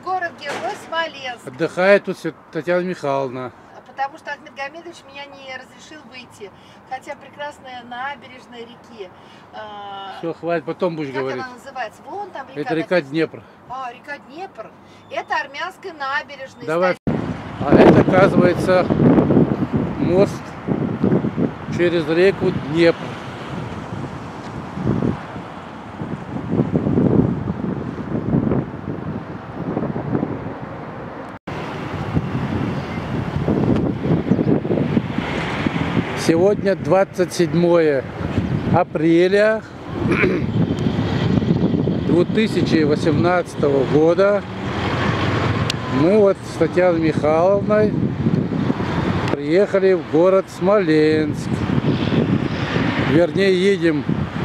город-герой Смоленск. Отдыхает тут Татьяна Михайловна. Потому что Ахмед Гамедович меня не разрешил выйти. Хотя прекрасная набережная реки. Все, хватит, потом будешь как говорить. Как она называется? Вон там река. Это река Днепр. Река Днепр. Это армянская набережная. Давай. А это, оказывается, мост через реку Днепр. Сегодня 27 апреля 2018 года. Мы вот с Татьяной Михайловной приехали в город Смоленск. Вернее, едем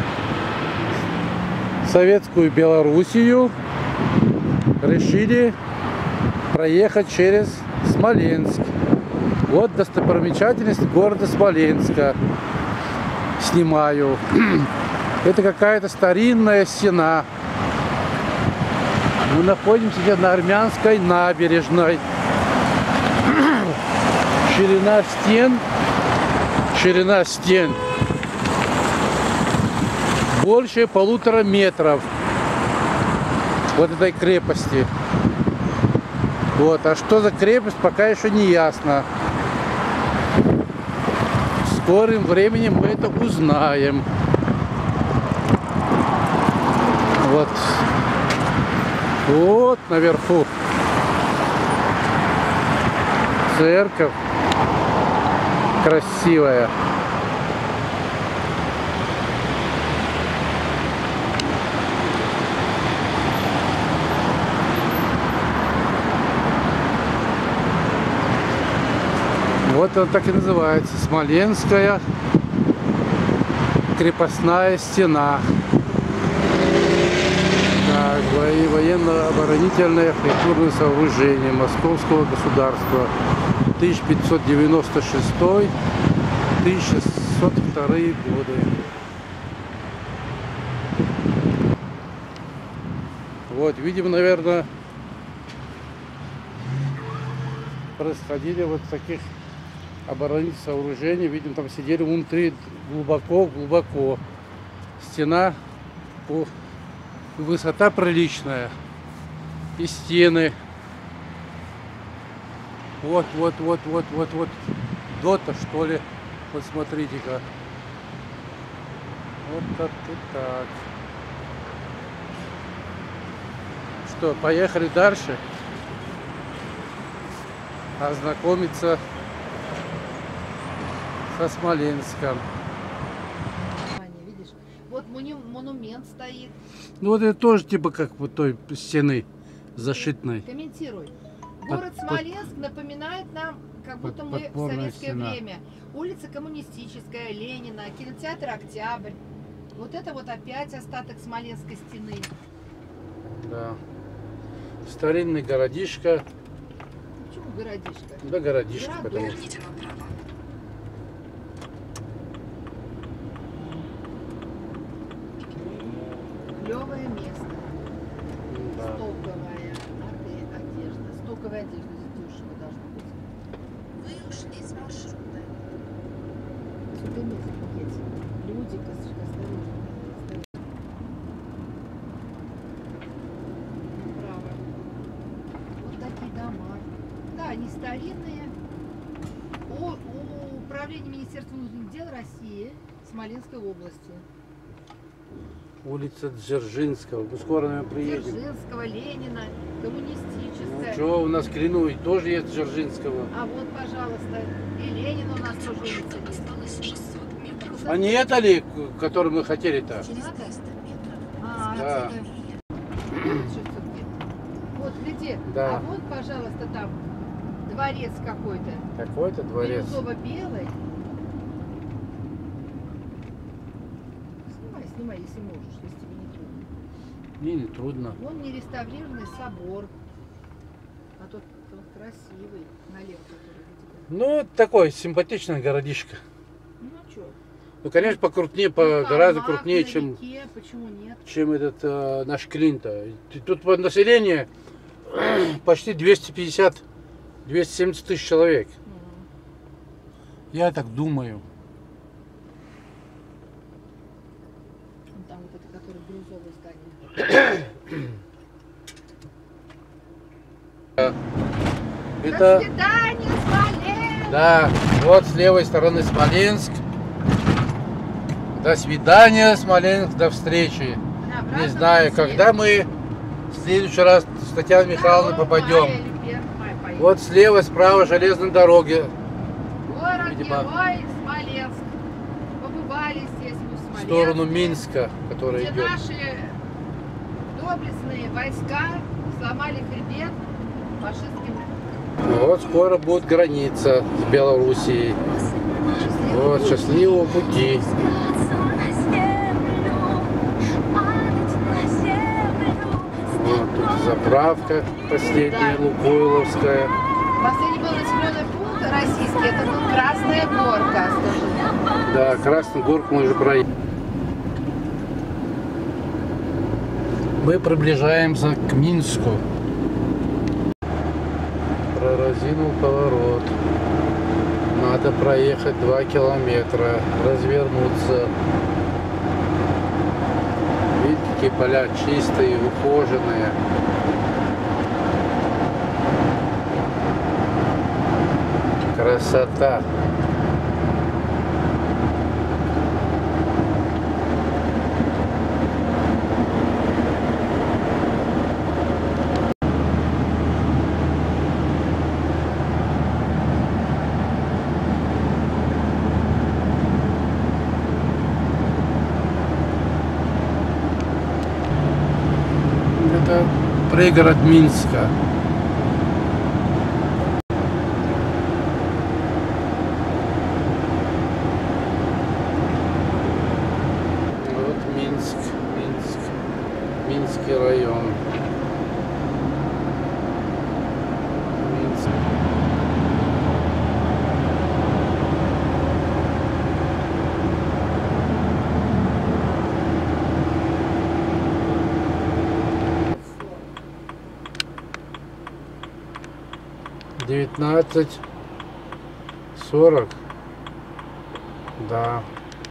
в Советскую Белоруссию. Решили проехать через Смоленск. Вот достопримечательность города Смоленска. Снимаю. Это какая-то старинная стена. Мы находимся сейчас на Армянской набережной. Ширина стен больше 1,5 метров. Вот этой крепости. Вот. А что за крепость, пока еще не ясно. В скором времени мы это узнаем. Вот. Вот наверху церковь красивая. Вот она так и называется. Смоленская крепостная стена. Так, военно-оборонительное архитектурное сооружение Московского государства. 1596-1602 годы. Вот, видимо, наверное, происходили вот таких оборонительных сооружений. Видим, там сидели внутри глубоко. Стена, высота приличная. И стены. Вот. Дота, что ли. Вот смотрите-ка. Вот так и так. Что, поехали дальше? Ознакомиться со Смоленском. Видишь, вот монумент стоит. Ну вот это тоже типа как вот той стены зашитной. Комментируй. Город Смоленск напоминает нам, как будто мы в советское время. Улица Коммунистическая, Ленина, кинотеатр Октябрь. Вот это вот опять остаток Смоленской стены. Да. Старинный городишко. Почему городишко? Да, городишко. Потому... Клевое место. Да. Стоковая одежда. Стоковая одежда здесь дешево должно быть. Вы ушли из маршрута. Сюда место есть. Люди, осторожно. Право. Вот такие дома. Да, они старинные. У управления Министерства внутренних дел России Смоленской области. Улица Дзержинского. Мы скоро, наверное, приедем. Дзержинского, Ленина, Коммунистическая. Ну, что, у нас в Клину тоже есть Дзержинского. А вот, пожалуйста, и Ленина у нас тоже улица есть. А не это ли, который мы хотели-то? Да. Вот, гляди. Да. А вот, пожалуйста, там дворец какой-то. Какой-то дворец. Бирюзово-белый. Снимай, если можешь, если тебе не трудно. Мне не трудно. Вон не реставрированный собор. А тот красивый, налево, который у тебя. Ну, такой симпатичный городишко. Ну, что? Ну, конечно, покрупнее, гораздо крупнее, чем, почему нет? чем этот наш Клин-то. Тут население почти 250-270 тысяч человек. Я так думаю. Там вот это, который бирюзовое здание. Это... До свидания, Смоленск! Да, вот с левой стороны Смоленск. До свидания, Смоленск, до встречи. Не знаю, когда мы в следующий раз с Татьяной Михайловной попадем. Вот слева, справа железные дороги. Город-герой Смоленск. Побывали здесь мы в Смоленске. В сторону Минска, который где идет. наши доблестные войска сломали хребет фашистским. Вот скоро будет граница с Белоруссией. Вот, счастливого пути. Вот тут заправка последняя, Лукойловская. Последний был населенный пункт российский, это был Красная Горка. Да, Красную Горку мы уже проехали. Мы приближаемся к Минску. Прорезинул поворот. Надо проехать 2 километра, развернуться. Видите, какие поля чистые, ухоженные. Красота. Это пригород Минска. Вот Минск, Минский район. Минск. Девятнадцать 40. Да.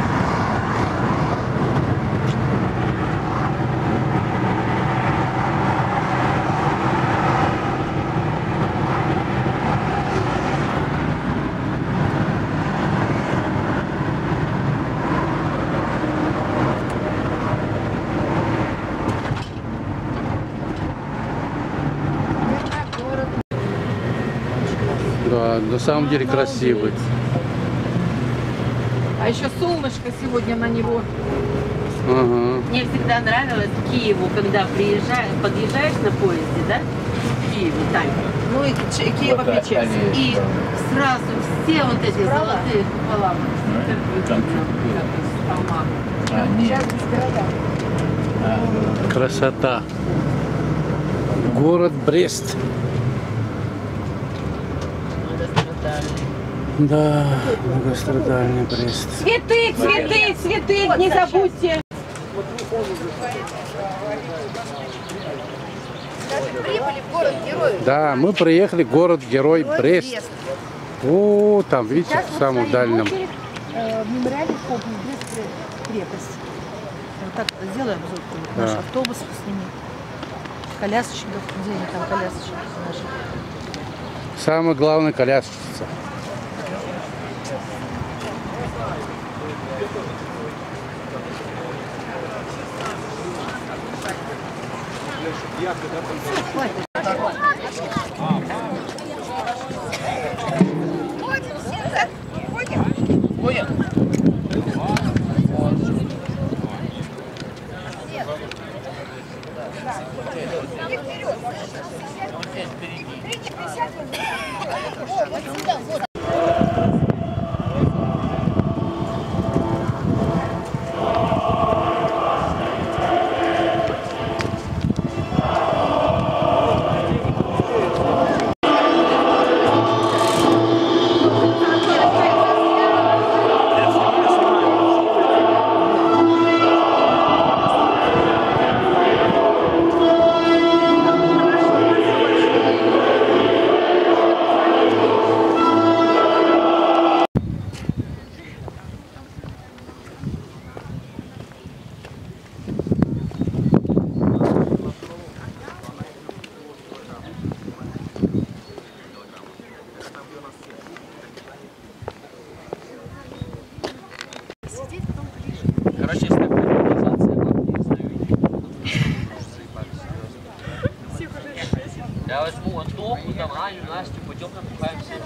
Да, на самом деле красивый. А еще солнышко сегодня на него. Ага. Мне всегда нравилось к Киеву, когда подъезжаешь на поезде, да? В Киеве, Тань. Ну и Киево-Печерск. И сразу все вот эти золотые купола. Сейчас без города. Красота. Город Брест. Да, многострадальный Брест. Цветы, цветы, цветы, не забудьте. Прибыли в город-герой. Да, мы приехали в город-герой Брест. О, там, видите, в самом дальнем. В мемориальный комплекс Брестская крепость. Вот так сделаем обзор. Да. Наш автобус сними. Колясочников, где они там колясочники наши. Самая главная колясочница. Я возьму Антоху, там Аню, Настю, пойдем напухаем всем.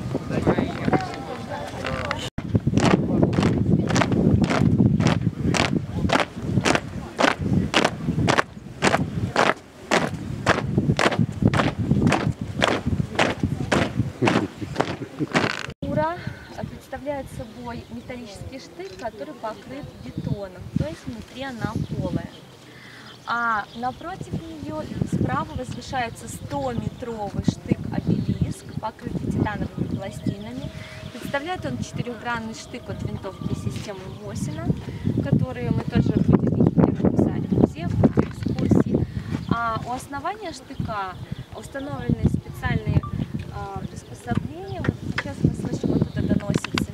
Ура представляет собой металлический штык, который покрыт бетоном, то есть внутри она полая. А напротив нее справа возвышается 100-метровый штык-обелиск, покрытый титановыми пластинами. Представляет он четырехгранный штык от винтовки системы Мосина, которые мы тоже будем написать в музее, в ходе экскурсии. А у основания штыка установлены специальные приспособления. Вот сейчас мы слышим, оттуда доносится.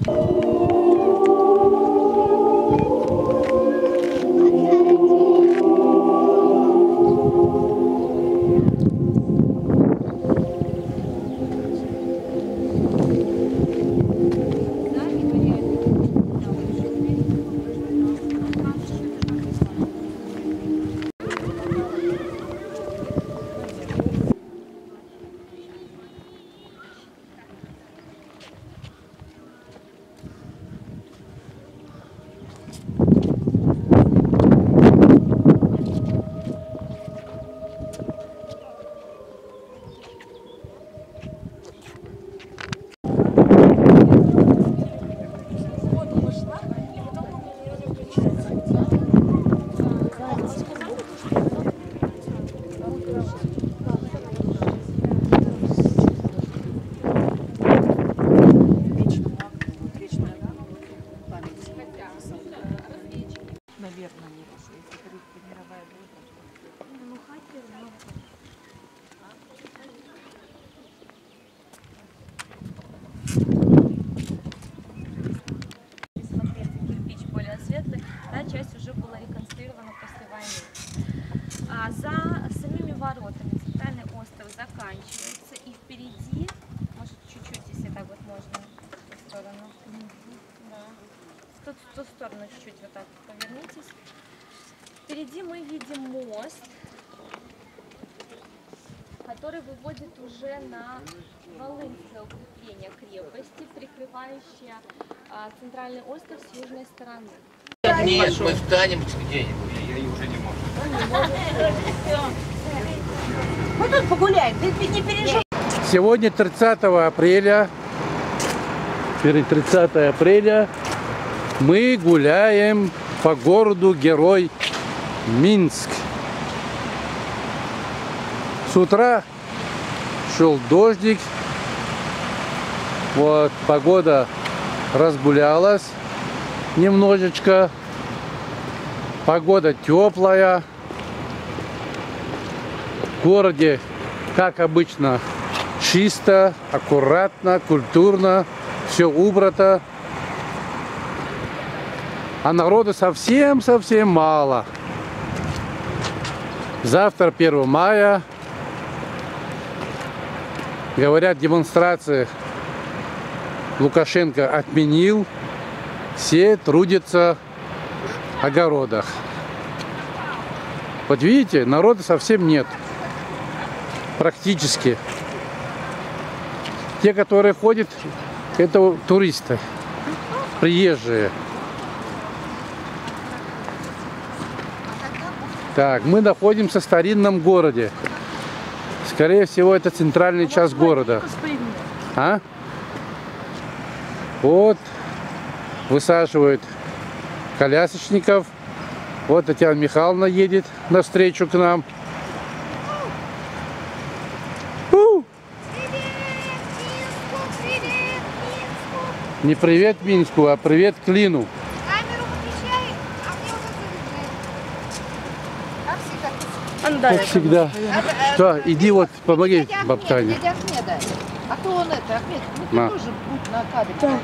Часть уже была реконструирована после войны. А за самими воротами центральный остров заканчивается, и впереди, может чуть-чуть, если так вот можно, в ту сторону, да. В ту сторону чуть-чуть вот так повернитесь. Впереди мы видим мост, который выводит уже на Волынское укрепление крепости, прикрывающее центральный остров с южной стороны. Нет, мы встанем где-нибудь. Я уже не могу. Мы тут погуляем, ты не переживай. Сегодня 30 апреля. Перед 30 апреля мы гуляем по городу-герой Минск. С утра шел дождик. Вот, погода разгулялась немножечко. Погода теплая. В городе, как обычно, чисто, аккуратно, культурно, все убрано. А народу совсем мало. Завтра 1 мая. Говорят, демонстрации Лукашенко отменил. Все трудятся в огородах. Вот видите, народа совсем нет. Практически. Те, которые ходят, это туристы, приезжие. Так, мы находимся в старинном городе. Скорее всего, это центральная часть города. А? Вот высаживают колясочников. Вот Татьяна Михайловна едет навстречу к нам. Не привет Минску, а привет Клину. Камеру выключай, а мне вот Как всегда. Что, иди вот, помоги бабтане. Дядя Ахмеда. А то он это, Ахмед, ну ты тоже будь на кадре.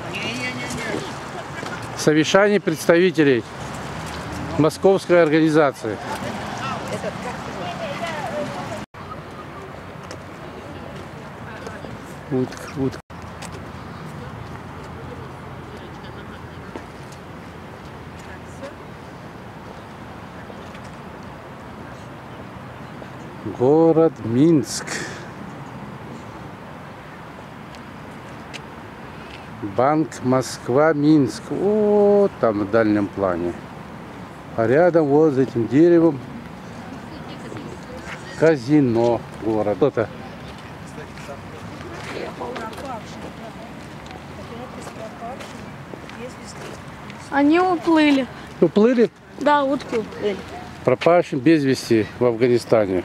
Совещание представителей московской организации. Утка. Город Минск. Банк Москва-Минск. Вот там в дальнем плане. А рядом вот за этим деревом казино город. Кто-то. Они уплыли. Уплыли? Да, утки уплыли. Пропавшим без вести в Афганистане.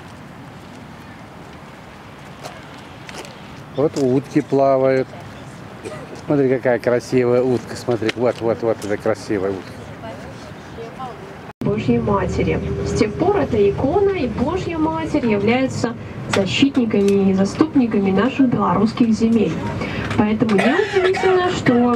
Вот утки плавают. Смотри, какая красивая утка. Смотри, вот эта красивая утка. Божьей Матери. С тех пор эта икона и Божья Матерь являются защитниками и заступниками наших белорусских земель. Поэтому неудивительно, что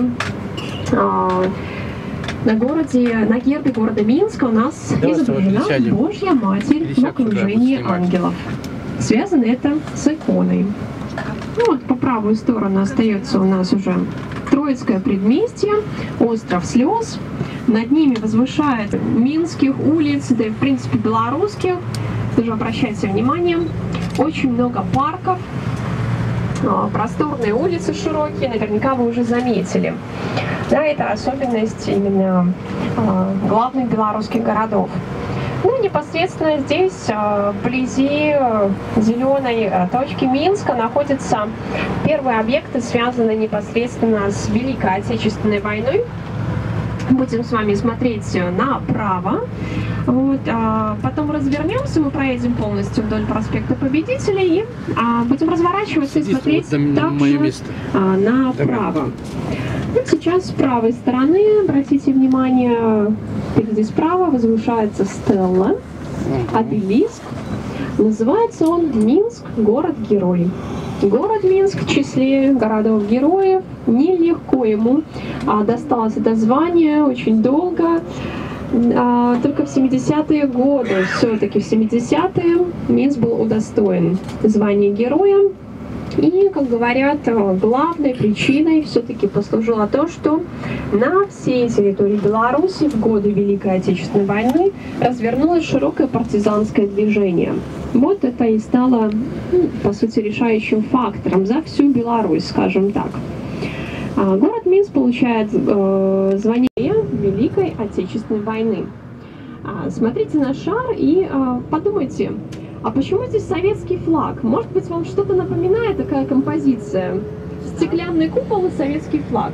на гербе города Минска у нас изображена Божья Матерь в окружении ангелов. Связано это с иконой. Ну вот по правую сторону остается у нас уже Троицкое предместье, остров слез. Над ними возвышает минских улиц, да и в принципе белорусских. Тоже обращайте внимание, очень много парков, просторные улицы широкие, наверняка вы уже заметили. Да, это особенность именно главных белорусских городов. Ну, непосредственно здесь, вблизи зеленой точки Минска, находятся первые объекты, связанные непосредственно с Великой Отечественной войной. Будем с вами смотреть направо. Вот, потом развернемся, мы проедем полностью вдоль проспекта Победителей и будем разворачиваться и смотреть также направо. Вот сейчас с правой стороны, обратите внимание, впереди справа возвышается стелла, обелиск. Называется он Минск, город-герой. Город Минск в числе городов-героев. Нелегко ему досталось это звание, очень долго. Только в 70-е годы, все-таки в 70-е Минск был удостоен звания героя. И, как говорят, главной причиной все-таки послужило то, что на всей территории Беларуси в годы Великой Отечественной войны развернулось широкое партизанское движение. Вот это и стало, по сути, решающим фактором за всю Беларусь, скажем так. Город Минск получает звание Великой Отечественной войны. Смотрите на шар и подумайте, а почему здесь советский флаг? Может быть, вам что-то напоминает такая композиция? Стеклянный купол и советский флаг.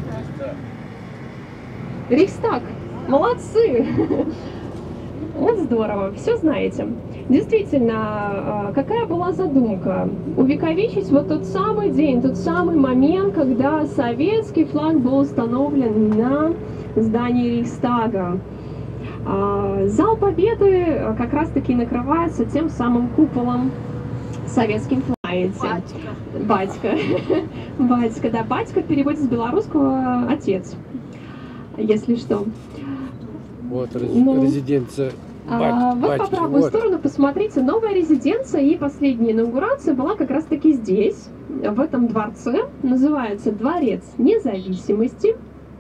Рейхстаг. Молодцы! Вот здорово, все знаете. Действительно, какая была задумка? Увековечить вот тот самый день, тот самый момент, когда советский флаг был установлен на здании Рейхстага. Зал Победы как раз-таки накрывается тем самым куполом советским флагом. Батька. Батька, да, батька в переводе с белорусского отец, если что. Вот резиденция. Вот по правую сторону посмотрите, новая резиденция и последняя инаугурация была как раз-таки здесь, в этом дворце. Называется Дворец Независимости,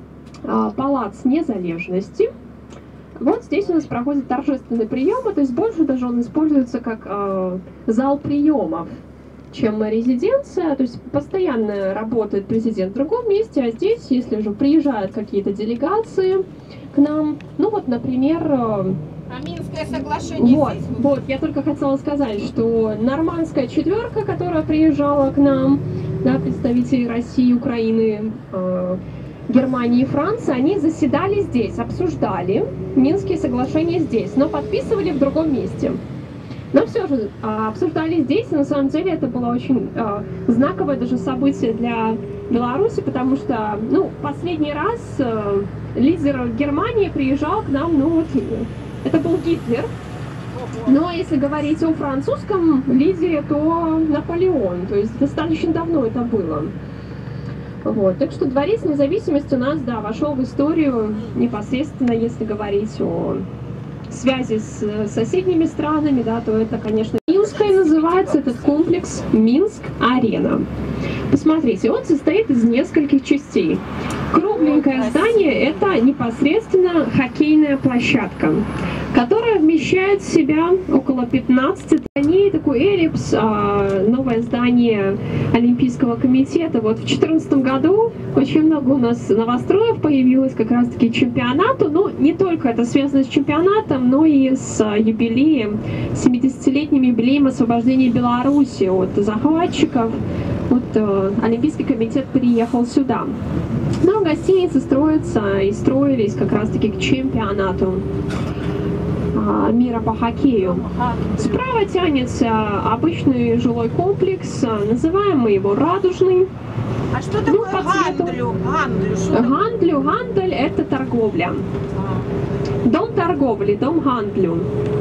Палац Незалежности. Вот здесь у нас проходят торжественные приемы, то есть больше даже он используется как зал приемов, чем резиденция. То есть постоянно работает президент в другом месте, а здесь, если же приезжают какие-то делегации к нам, ну вот, например... Минское соглашение здесь. Вот, я только хотела сказать, что нормандская четверка, которая приезжала к нам, да, представители России, Украины, Германии и Франции, они заседали здесь, обсуждали Минские соглашения здесь, но подписывали в другом месте. Но все же обсуждали здесь, и на самом деле это было очень знаковое даже событие для Беларуси, потому что, ну, последний раз лидер Германии приезжал к нам, ну вот, это был Гитлер. Но если говорить о французском лидере, то Наполеон, то есть достаточно давно это было. Вот. Так что Дворец Независимости у нас, да, вошел в историю непосредственно, если говорить о связи с соседними странами, да, то это, конечно, Минская, называется этот комплекс Минск-Арена. Посмотрите, он состоит из нескольких частей. Кругленькое здание – это непосредственно хоккейная площадка. которая вмещает в себя около 15 зданий, такой эллипс, новое здание Олимпийского комитета. Вот в 2014 году очень много у нас новостроев появилось как раз-таки к чемпионату, но не только это связано с чемпионатом, но и с юбилеем, 70-летним юбилеем освобождения Беларуси от захватчиков. Вот Олимпийский комитет приехал сюда. Но гостиницы строятся и строились как раз-таки к чемпионату мира по хоккею. Справа тянется обычный жилой комплекс, называем мы его «Радужный». А что такое Гандлю? Гандлю – это торговля. Дом торговли, дом Гандлю.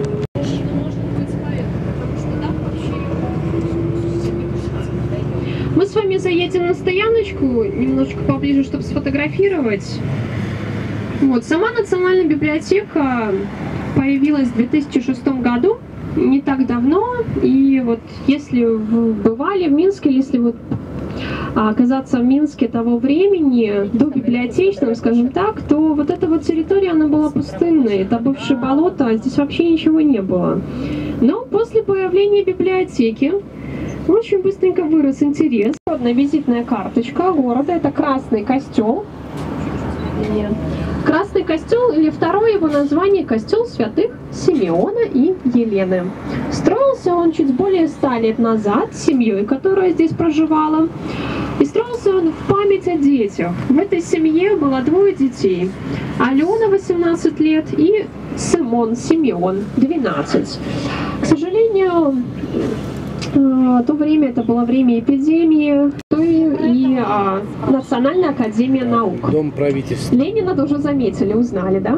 Мы с вами заедем на стояночку, немножечко поближе, чтобы сфотографировать. Вот, сама Национальная библиотека появилась в 2006 году, не так давно. И вот если вы бывали в Минске, если вот оказаться в Минске того времени, до библиотечном, скажем так, то вот эта вот территория, она была пустынной. Это бывшее болото, здесь вообще ничего не было. Но после появления библиотеки очень быстренько вырос интерес. Одна визитная карточка города – это Красный костел. Красный костел, или второе его название – Костел святых Симеона и Елены. Строился он чуть более 100 лет назад семьей, которая здесь проживала. И строился он в память о детях. В этой семье было 2 детей. Алена, 18 лет, и Симеон, 12. К сожалению, то время это было время эпидемии и Национальная академия наук. Дом правительства. Ленина тоже заметили, узнали, да?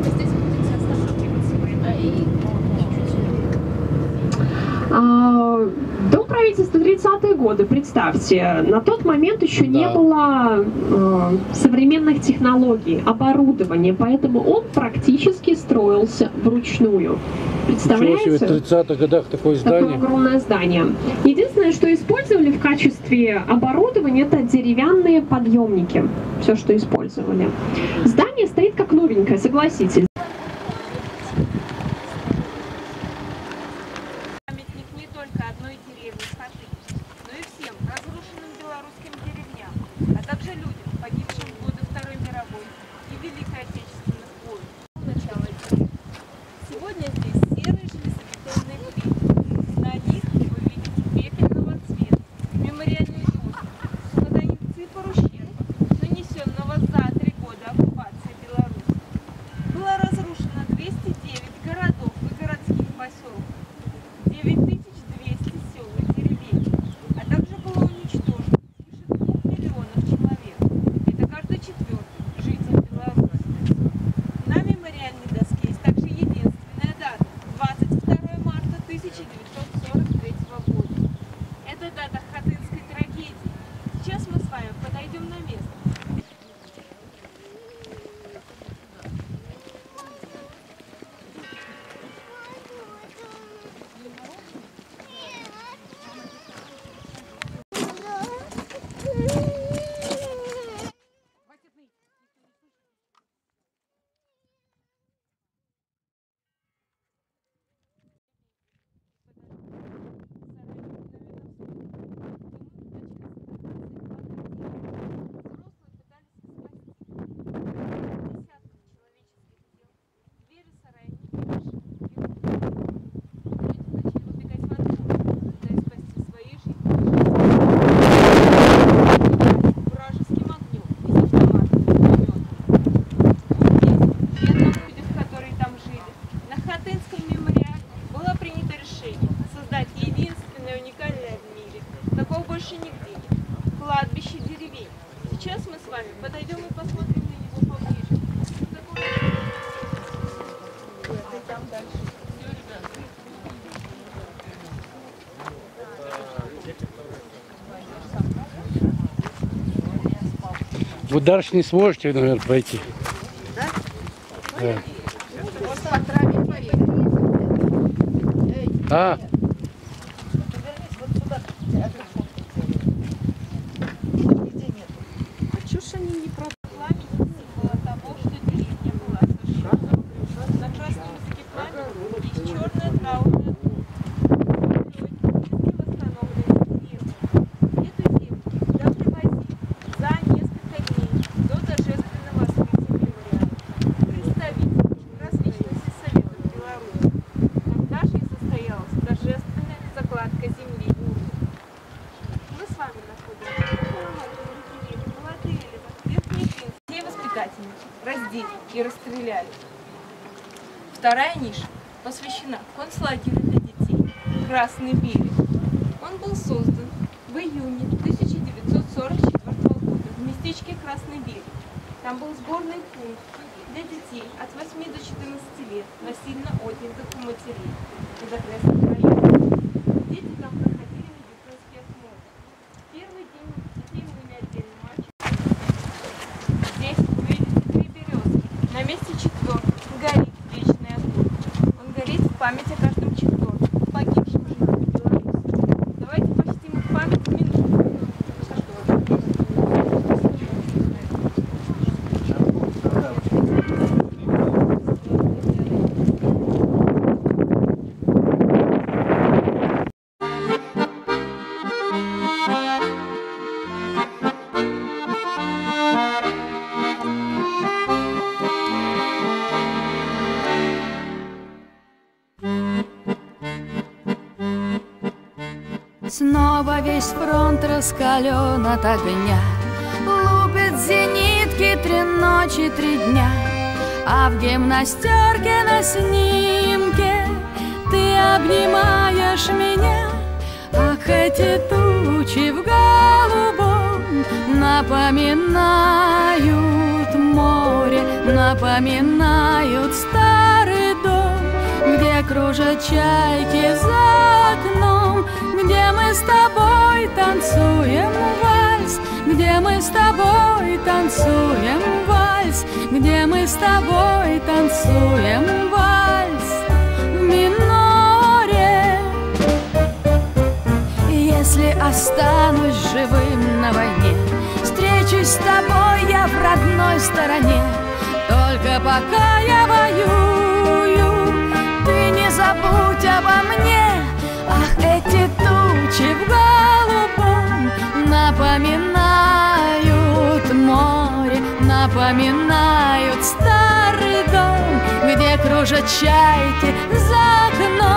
Дом правительства 30-е годы, представьте, на тот момент еще не было современных технологий, оборудования, поэтому он практически строился вручную. Представляете? В 30-х годах такое здание. Такое огромное здание. Единственное, что использовали в качестве оборудования, это деревянные подъемники. Все, что использовали. Здание стоит как новенькое, согласитесь. Вы дальше не сможете, наверное, пройти. Да? Да. Просто по траве поедем. А? А чё ж они не продали? Было того, что деревня была совершенно. На красном языке и расстреляли. Вторая ниша посвящена концлагерю для детей «Красный берег». Он был создан в июне 1944 года в местечке Красный берег. Там был сборный пункт для детей от 8 до 14 лет, насильно отнятых у матерей из окрестных районов. Дети там проходили медицинский осмотр. Первый день детей были отдельно мальчики. Здесь вы видите 3 березки. На месте 4 горит вечный огонь. Он горит в память о каждом 4 погибшем жителе Беларуси. Давайте почтим их память минуту. Снова весь фронт раскален от огня, лупит зенитки 3 ночи, 3 дня. А в гимнастерке на снимке ты обнимаешь меня. Ах, эти тучи в голубом напоминают море, напоминают старый дом, где кружат чайки за окном, где мы с тобой танцуем вальс, где мы с тобой танцуем вальс, где мы с тобой танцуем вальс в миноре. Если останусь живым на войне, встречусь с тобой я в родной стороне. Только пока я воюю, ты не забудь обо мне. Ах, эти тучи в голубом напоминают море, напоминают старый дом, где кружат чайки за окном.